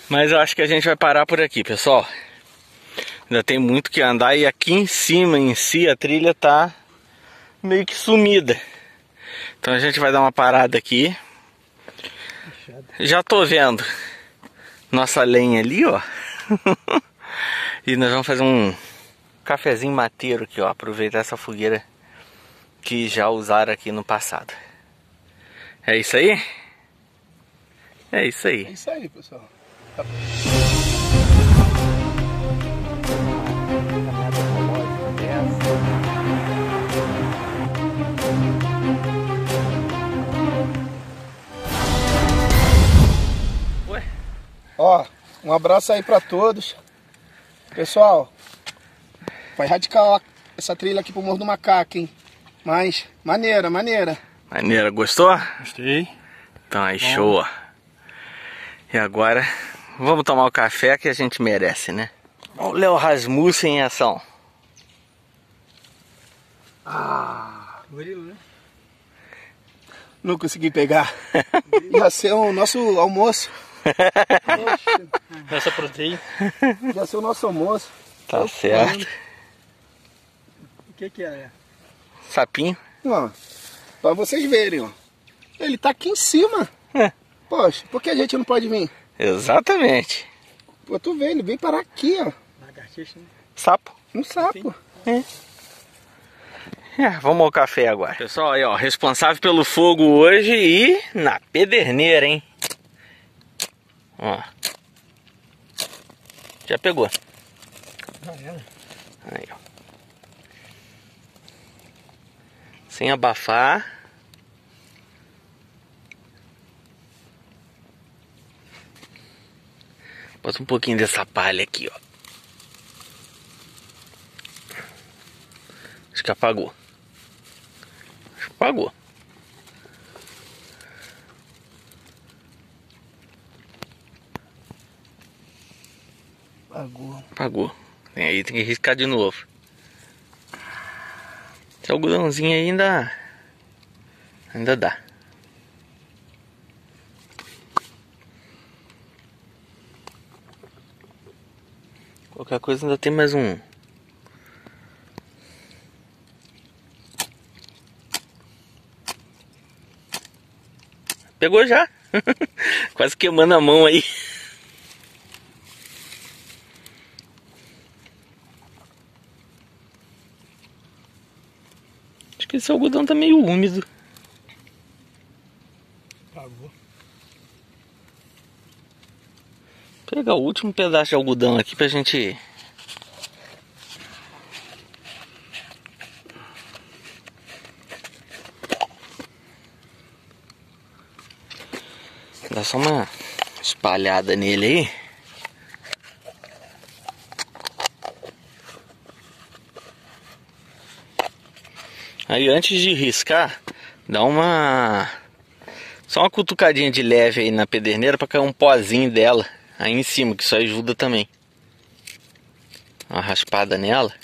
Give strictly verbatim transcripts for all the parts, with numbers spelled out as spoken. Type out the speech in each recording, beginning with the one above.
Mas eu acho que a gente vai parar por aqui, pessoal. Ainda tem muito que andar e aqui em cima em si a trilha tá meio que sumida. Então a gente vai dar uma parada aqui. Já tô vendo nossa lenha ali, ó. E nós vamos fazer um cafezinho mateiro aqui, ó. Aproveitar essa fogueira que já usaram aqui no passado. É isso aí? É isso aí. É isso aí, pessoal. Tá. Ué? Ó, um abraço aí pra todos. Pessoal, vai radical essa trilha aqui pro Morro do Macaco, hein? Mas, maneira, maneira. Maneira, gostou? Gostei. Então aí, show, ó. E agora, vamos tomar o café que a gente merece, né? Olha o Léo Rasmussen em ação. Ah, Gorila, né? não consegui pegar. Ia ser o nosso almoço. Poxa, Essa proteína. ia ser o nosso almoço. Tá Tô certo. falando. O que que é? Sapinho. Ó, pra vocês verem, ó. Ele tá aqui em cima. É. Poxa, por que a gente não pode vir? Exatamente. Pô, tu vê, ele vem parar aqui, ó. Lagartixa, né? Sapo. Um sapo. É, vamos ao café agora. Pessoal, aí ó, responsável pelo fogo hoje e na pederneira, hein? Ó. Já pegou. Já era. Aí, ó. Sem abafar. Bota um pouquinho dessa palha aqui, ó. Acho que apagou. Acho que apagou. Apagou. Apagou. Tem aí, tem que riscar de novo. Esse algodãozinho aí ainda... Ainda dá. Qualquer coisa ainda tem mais um. Pegou já. Quase queimando a mão aí. Acho que esse algodão tá meio úmido. Apagou. Vou pegar o último pedaço de algodão aqui pra gente... Dá só uma espalhada nele aí. Aí antes de riscar, dá uma... Só uma cutucadinha de leve aí na pederneira pra cair um pozinho dela aí em cima, que isso ajuda também. Uma raspada nela.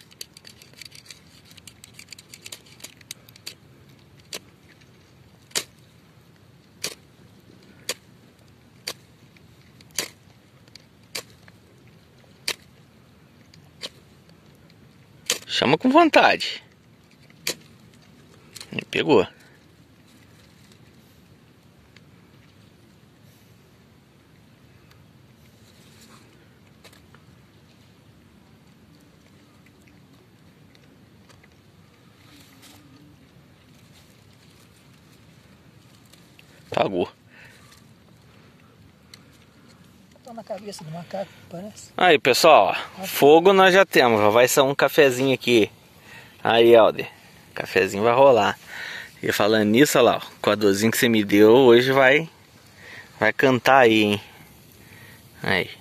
Chama com vontade. E pegou. Pagou. Tá na cabeça do macaco, parece. Aí, pessoal, ó, fogo nós já temos. Já vai ser um cafezinho aqui. Aí, Helder, cafezinho vai rolar. E falando nisso, olha lá, ó, com a dorzinha que você me deu, hoje vai vai cantar aí, hein? Aí.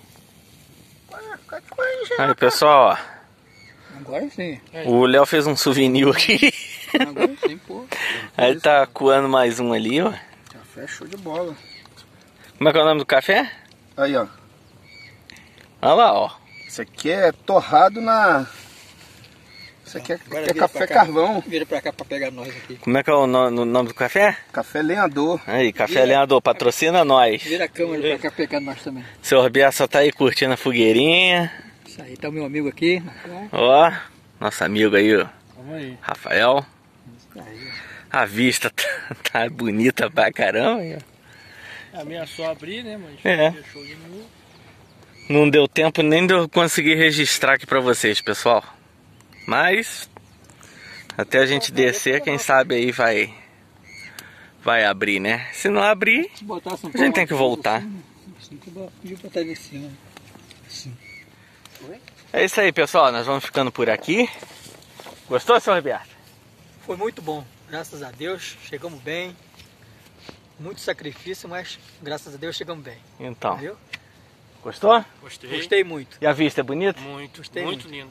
Aí, pessoal, ó, Agora sim. o Léo fez um souvenir aqui. Agora sim, pô. Aí ele tá coando mais um ali, ó. Café show de bola. Como é que é o nome do café? Aí, ó. Olha lá, ó. Isso aqui é torrado na Isso aqui é, Agora aqui é vira café pra cá. carvão. Vira pra cá pra pegar nós aqui. Como é que é o no- no nome do café? Café lenhador. Aí, Café Vira- Lenhador, patrocina nós. Vira a câmera pra cá pegar nós também. Seu Roberto só tá aí curtindo a fogueirinha. Isso aí, tá o meu amigo aqui. Ó, nosso amigo aí, ó, Vamos aí. Rafael. Isso aí. A vista tá, tá bonita pra caramba. Aí, ó. Ameaçou abrir, né? Mas É. deixou de novo. Não deu tempo nem de eu conseguir registrar aqui pra vocês, pessoal. Mas até a gente descer, quem sabe aí vai vai abrir, né? Se não abrir, Se botasse um a gente tem que voltar. Assim, que eu podia botar ele em cima. Assim. É isso aí, pessoal. Nós vamos ficando por aqui. Gostou, seu Roberto? Foi muito bom, graças a Deus, chegamos bem. Muito sacrifício, mas graças a Deus chegamos bem. Então, Viu? gostou? Gostei. Gostei muito. E a vista é bonita? Muito, Gostei muito muito. lindo.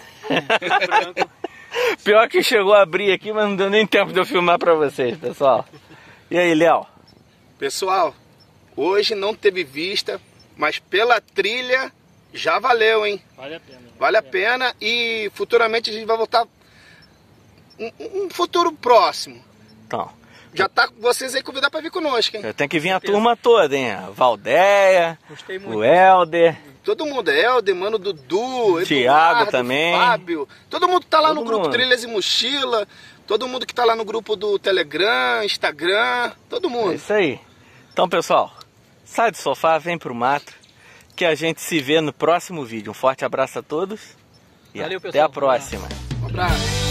Pior que chegou a abrir aqui, mas não deu nem tempo de eu filmar pra vocês, pessoal. E aí, Léo? Pessoal, hoje não teve vista, mas pela trilha já valeu, hein? Vale a pena. Vale a pena e futuramente a gente vai voltar um, um futuro próximo. Então, Já tá com vocês aí convidados para vir conosco, hein? tem que vir a turma toda, hein? A Valdeia, Gostei muito. o Helder. Todo mundo, Helder, mano, Dudu, Thiago Eduardo, também. Fábio. Todo mundo que tá lá Todo no grupo mundo. Trilhas e Mochila. Todo mundo que tá lá no grupo do Telegram, Instagram. Todo É mundo. isso aí. Então, pessoal, sai do sofá, vem pro mato, que a gente se vê no próximo vídeo. Um forte abraço a todos e Valeu, até pessoal. a próxima. Um abraço.